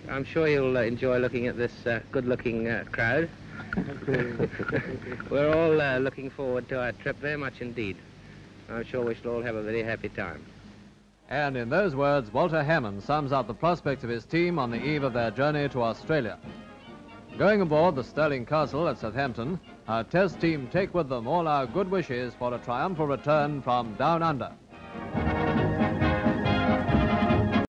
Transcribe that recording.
I'm sure you'll enjoy looking at this good-looking crowd. We're all looking forward to our trip very much indeed. I'm sure we shall all have a very happy time. And in those words, Walter Hammond sums up the prospects of his team on the eve of their journey to Australia. Going aboard the Stirling Castle at Southampton, our test team take with them all our good wishes for a triumphal return from down under.